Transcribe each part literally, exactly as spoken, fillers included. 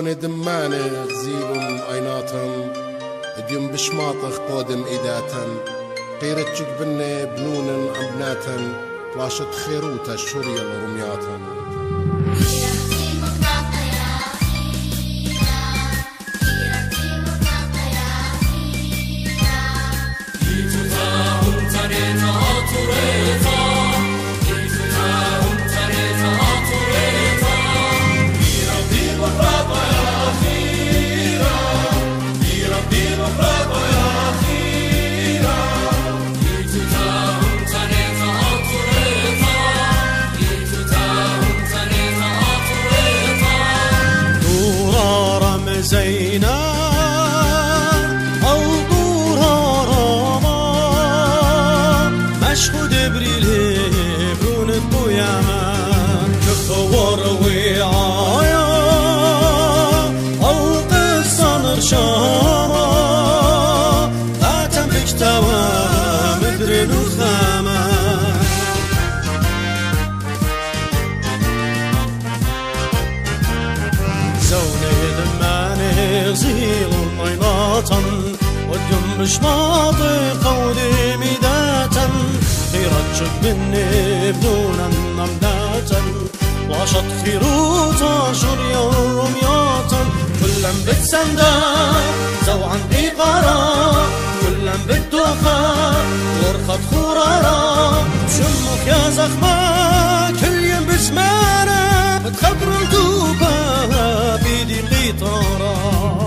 زوني دمانة غزيل أيناتن ديوم بشماطخ قودم إداتن قيرتشك بني بنون أبناتن طلاشت خيروتا الشرية الرمياتن زينا أو طورها راما مشهود بريله برون الطيامة كفور وعايا أو قصة نرشاما آتم بكتوى مدر نخامة زوني غزيل ميناتا واليوم بشماطي قودي ميداتا خيرتشك بني بدونا نمداتا واشط خيروتا شريا رمياتا كلن بتسندا زوعا بقرا كلن بتوخا غرخة خورارا شمك يا زخمة كل يوم بسمانة بتخبر الدوبة بيدي قيطارا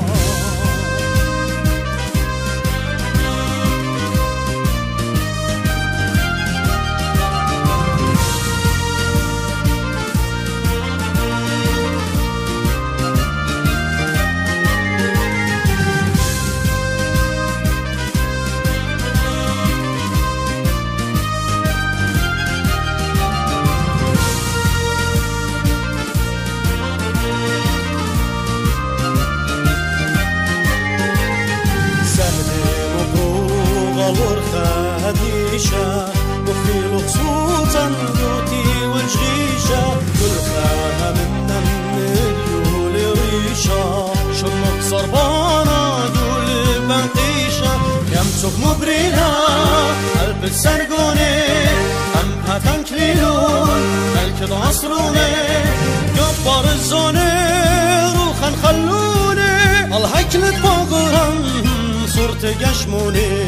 خديشة وخيل خصوصا بيوتي والجيشة كل خانة منا مليول ريشة شمك صربانة دول بنقيشة يمسك مبرينا قلب السرقوني أمها تنكليلون ملك عصروني جبار الزوني روخا خلوني الهيكل بغران صرت جشموني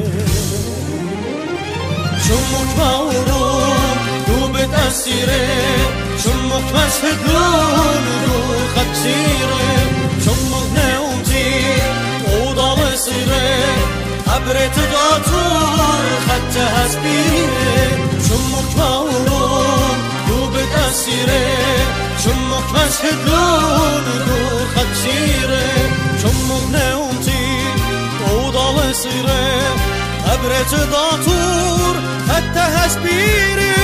شمك باورون دوبت أسيري شمك مسهدون روخك سيري شمك نومتي وضل سيري عبرت داتور خدتها سبيري شمك باورون دوبت أسيري شمك مسهدون روخك سيري شمك نومتي وضل سيري عبرت داتور خدتها سبيري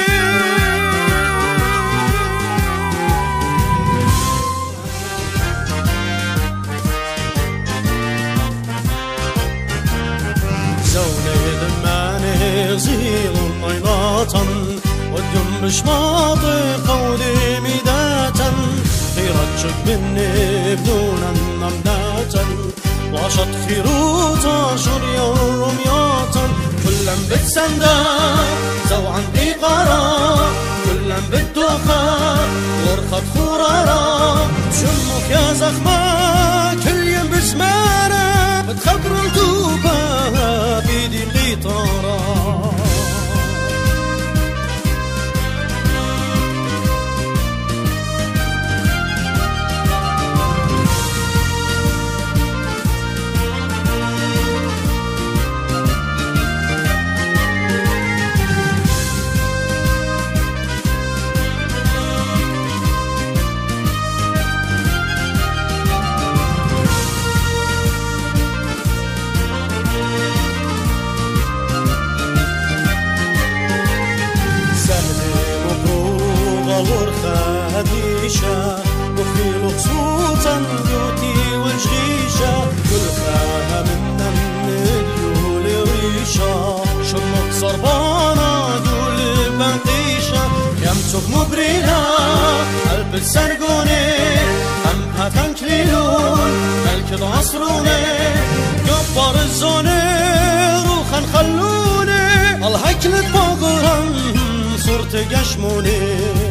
زوني دماني غزيل ميناتا واليوم بشماطي قودي ميداتا خيرتشك بني بدونا نمداتا واشط خيروتا شريا رمياتا كلن بتسندا زوعا بقرا كلن بتوخا غرخة خورارا شمك يا زخمة كل يوم بسمانة بتخبر الدوبة بيدي قيطارا خديشة وخيل خصوصا بيوتي والجيشة كل خانة منا مليول ريشة شمك صربانة دول بنقيشة يمسك مبرينا قلب السرقوني أمها تنكلي ركض عصروني قبر الزوني روخا خلوني الهكل بغرا صرت قشموني